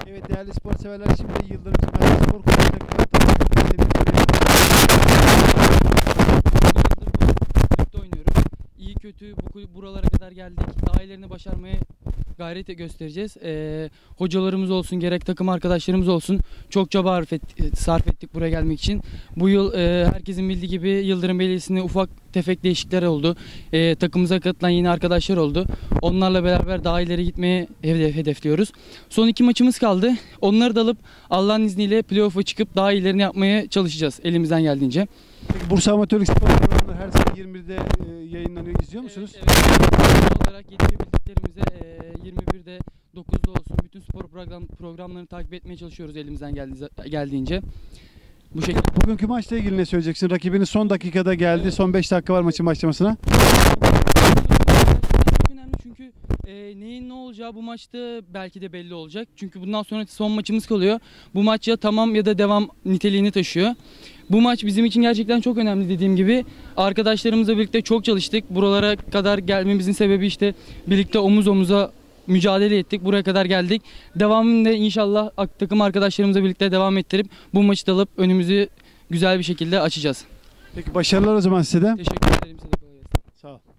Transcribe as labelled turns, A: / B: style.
A: Evet değerli spor severler, şimdi Yıldırım Üniversitesi Spor Kulübü takımı
B: Kulüpte oynuyorum. İyi kötü buralara kadar geldik. Daha ilerini başarmaya gayret göstereceğiz. Hocalarımız olsun, gerek takım arkadaşlarımız olsun çok çaba sarf ettik buraya gelmek için. Bu yıl herkesin bildiği gibi Yıldırım Belediyesi'nde ufak tefek değişiklikler oldu. Takımımıza katılan yeni arkadaşlar oldu. Onlarla beraber daha ileri gitmeye hedefliyoruz. Son 2 maçımız kaldı. Onları da alıp Allah'ın izniyle playoff'a çıkıp daha ilerini yapmaya çalışacağız elimizden geldiğince.
A: Peki Bursa Amatörlük Spor programları her sabah 21'de yayınlanıyor. İzliyor musunuz?
B: Evet. Olarak yetişebildiklerimize 21'de 9'da olsun bütün spor programlarını takip etmeye çalışıyoruz elimizden geldiğince. Bu şekilde.
A: Bugünkü maçla ilgili ne söyleyeceksin? Rakibiniz son dakikada geldi. Evet. Son 5 dakika var maçın başlamasına.
B: Çok önemli çünkü neyin ne olacağı bu maçta belki de belli olacak. Çünkü bundan sonra son maçımız kalıyor. Bu maç ya tamam ya da devam niteliğini taşıyor. Bu maç bizim için gerçekten çok önemli dediğim gibi. Arkadaşlarımızla birlikte çok çalıştık. Buralara kadar gelmemizin sebebi işte birlikte omuz omuza mücadele ettik. Buraya kadar geldik. Devamında inşallah takım arkadaşlarımızla birlikte devam ettirip bu maçı da alıp önümüzü güzel bir şekilde açacağız.
A: Peki başarılar o zaman size de.
B: Teşekkür ederim size.
A: Sağ ol.